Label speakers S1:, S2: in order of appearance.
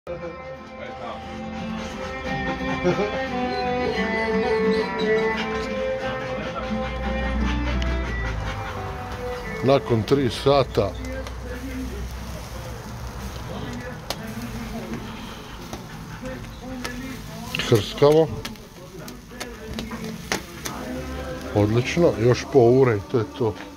S1: Nakon 3 sata krskavo. Odlično, još po ure i to je to.